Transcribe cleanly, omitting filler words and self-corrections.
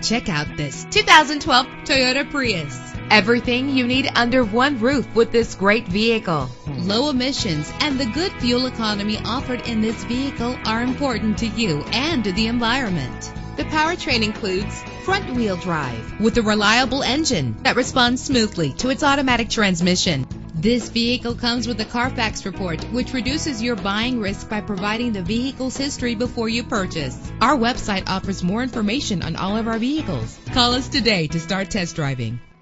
Check out this 2012 Toyota Prius. Everything you need under one roof with this great vehicle. Low emissions and the good fuel economy offered in this vehicle are important to you and to the environment. The powertrain includes front-wheel drive with a reliable engine that responds smoothly to its automatic transmission. This vehicle comes with a Carfax report, which reduces your buying risk by providing the vehicle's history before you purchase. Our website offers more information on all of our vehicles. Call us today to start test driving.